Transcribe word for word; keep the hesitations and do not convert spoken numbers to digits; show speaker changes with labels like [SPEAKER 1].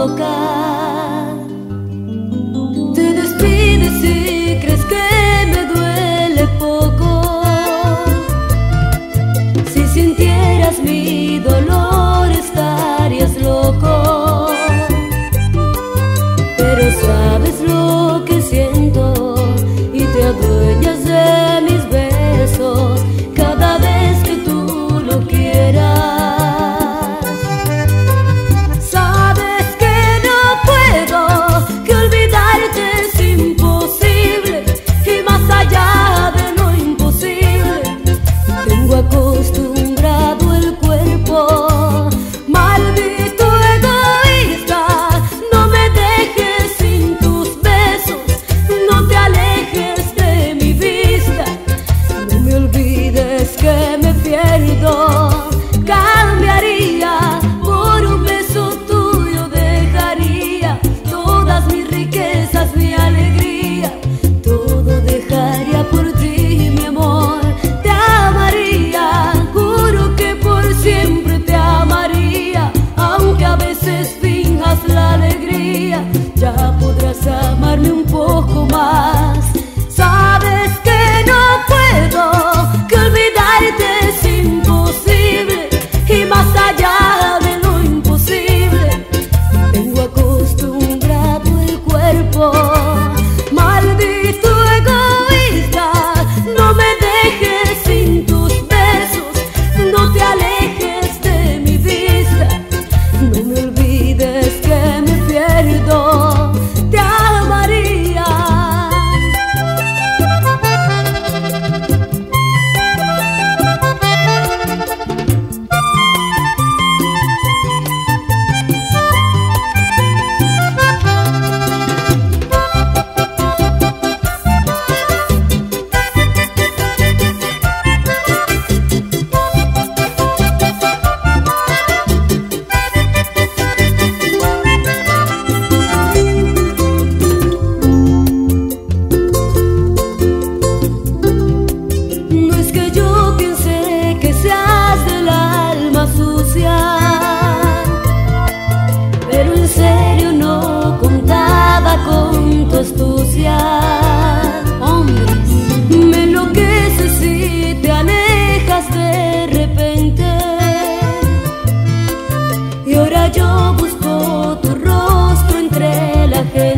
[SPEAKER 1] loca. Te despides y crees que me duele poco. Si sintieras mi dolor estarías loco. Pero sabes lo que siento y te adueñas de mis besos cada vez que tú lo quieras. Sabes que no puedo, que olvidarte es imposible, y más allá de lo imposible tengo acostumbrado el cuerpo. Maldito egoísta, no me dejes sin tus besos, no te alejes de mi vista, no me olvides que me pierdo. Cambiaría por un beso tuyo, dejaría todas mis riquezas, mi alegría, todo dejaría por ti, mi amor. Te amaría, juro que por siempre te amaría, aunque a veces finjas la alegría, ya podrás amarme un poco más. Sabes que no puedo, que olvidarte es imposible, y más allá de lo imposible tengo acostumbrado el cuerpo. Maldito egoísta, no me dejes sin tus besos, no te alejes de mi vista, no me olvides que me pierdo. Te amaría. No es que yo piense que seas del alma sucia, pero en serio no contaba con tu astucia. Hombres, me enloqueces si te alejas de repente, y ahora yo busco tu rostro entre la gente.